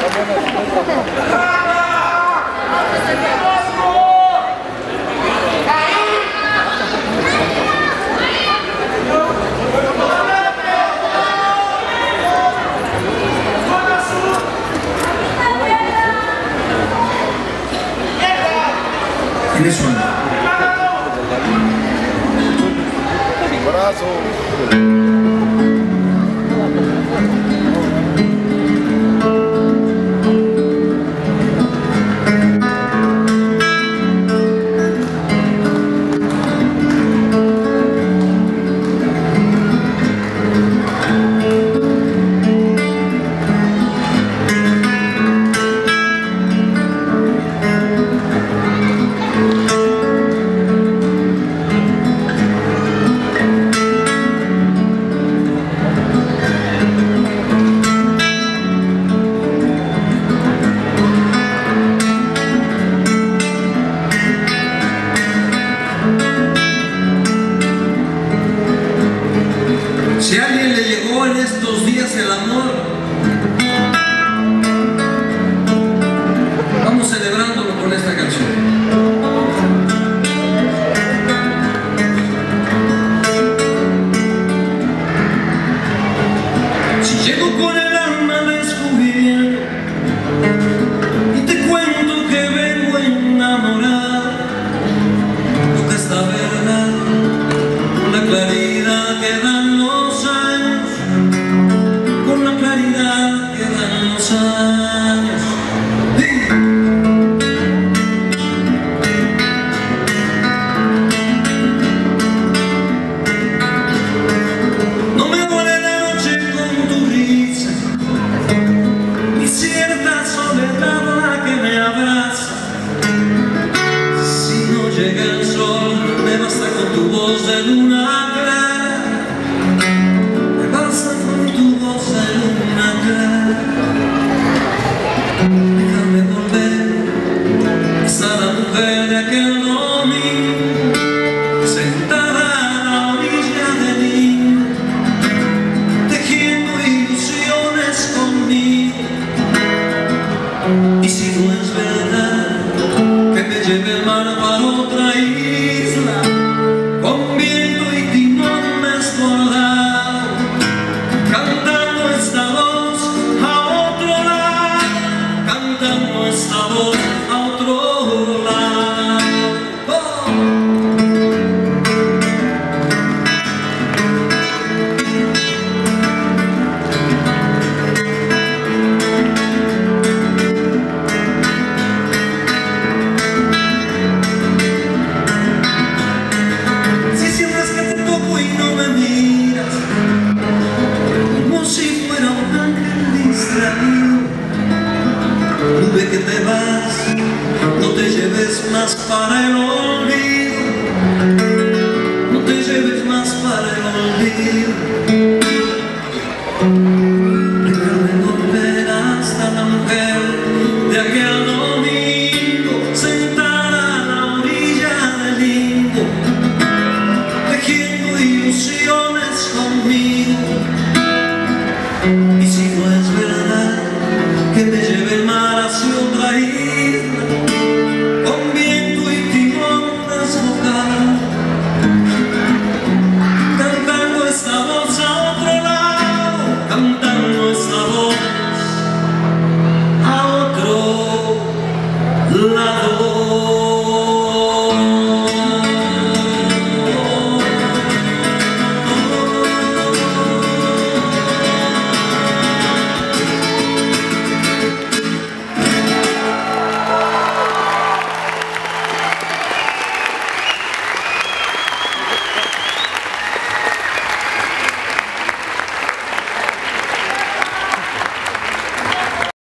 ¿Quiénes son? Brazo. Si a alguien le llegó en estos días el amor, vamos celebrándolo con esta canción. Si llego con el alma descubierta y te cuento que vengo enamorado, toca esta verdad con la claridad que dan los años, con la claridad que dan los años. No me duele la noche con tu risa, ni cierta soledad la que me abraza. Si no llega el sol, me basta con tu voz de luna clara, me basta con tu voz de luna clara. Déjame volver, está la mujer de aquel domingo, sentada a la orilla del Nilo, tejiendo ilusiones conmigo. Y si no es verdad que me lleve el mar para otra isla, con viento y timón desbordado, cantando esta voz a otro lado, cantando esta voz a otro lado. Oh. Si sientes que te toco y no me miras, como si fuera un ángel distraído, nube que te vas, no te lleves más para el olvido, no te lleves más para el olvido.